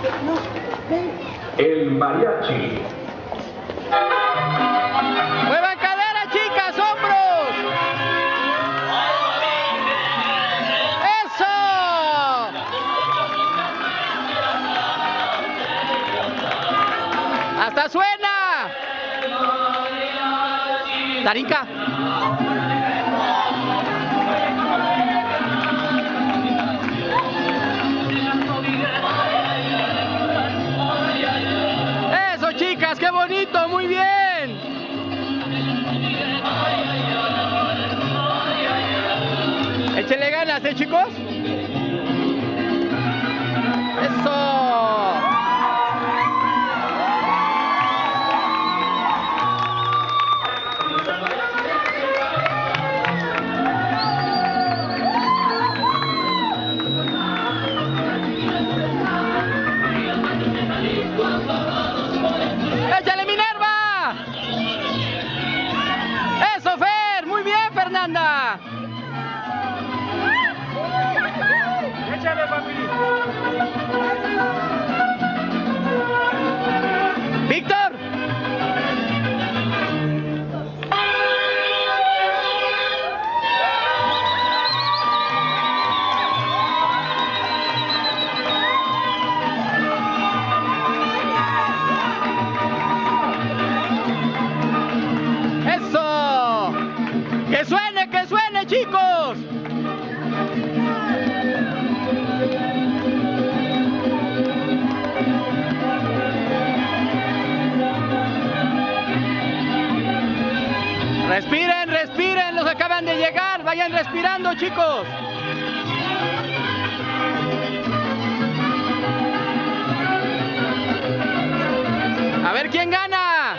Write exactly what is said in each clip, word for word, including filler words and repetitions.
El mariachi. ¡Muevan cadera, chicas! ¡Hombros! ¡Eso! ¡Hasta suena! Tarinka. ¡Eso, chicas! ¡Qué bonito! ¡Muy bien! Échenle ganas, ¿eh, chicos? ¡Eso! ¡Échale, Minerva! ¡Eso, Fer! ¡Muy bien, Fernanda! ¡Échale, papi! ¡Víctor! ¡Eso! ¡Que suene, que suene, chicos! Respiren, respiren, los acaban de llegar, vayan respirando, chicos. A ver quién gana.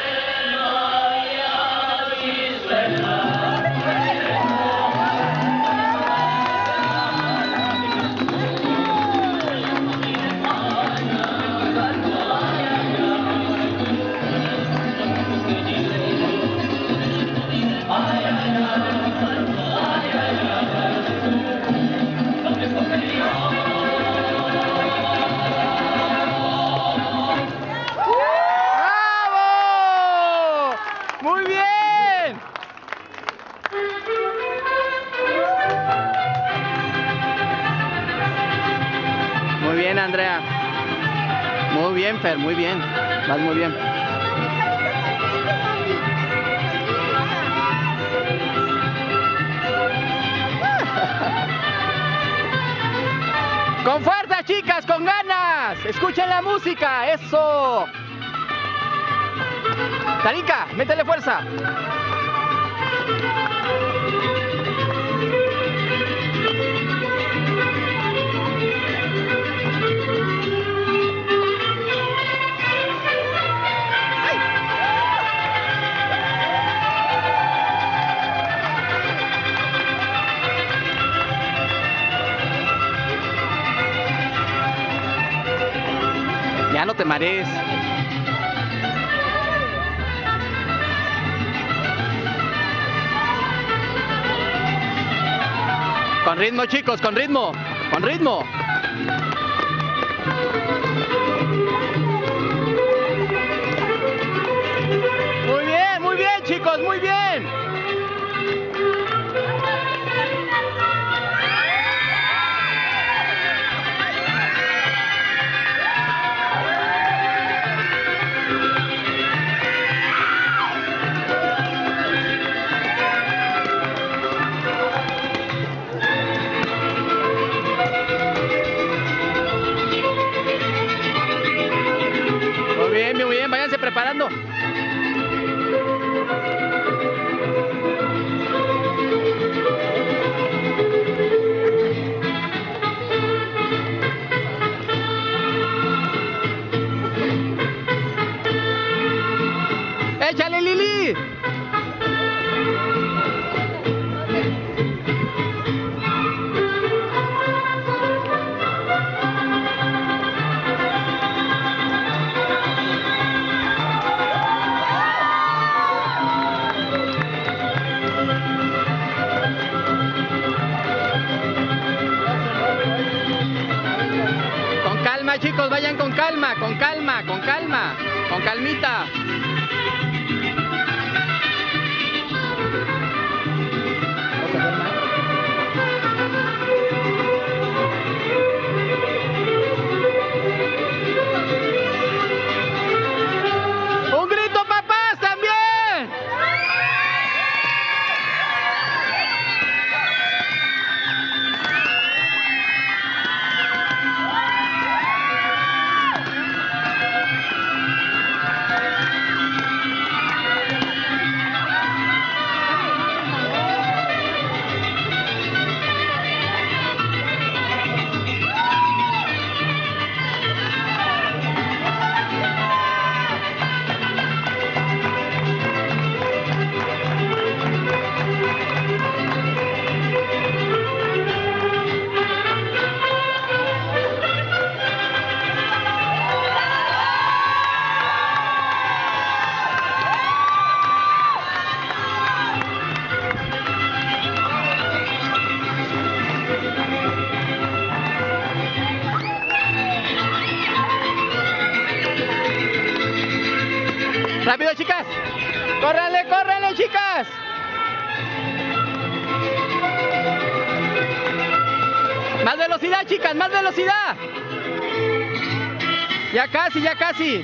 ¡Muy bien! Muy bien, Andrea. Muy bien, Fer, muy bien. Vas muy bien. Con fuerza, chicas, con ganas. Escuchen la música, eso. Tarinka, métele fuerza. Ya no te marees. Con ritmo, chicos, con ritmo, con ritmo. Muy bien, muy bien, chicos, muy bien. Muy bien, muy bien, váyanse preparando. ¡Échale, Lili! calma, chicos, vayan con calma, con calma, con calma, con calmita. ¡Un grito, papás, también! ¡Rápido, chicas! ¡Córranle, córranle, chicas! ¡Más velocidad, chicas! ¡Más velocidad! Ya casi, ya casi.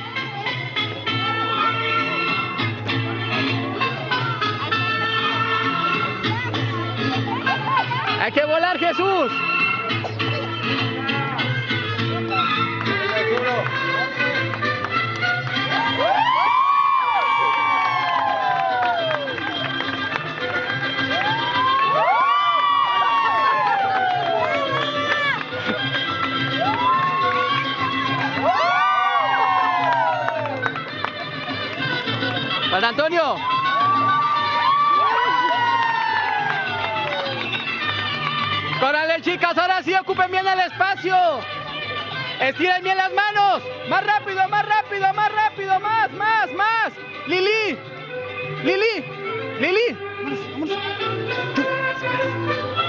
¡Hay que volar, Jesús! ¡Para Antonio! ¡Córale, chicas! ¡Ahora sí ocupen bien el espacio! ¡Estiren bien las manos! ¡Más rápido, más rápido, más rápido! ¡Más, más, más! ¡Lili! ¡Lili! ¡Lili! ¡Vámonos, vámonos!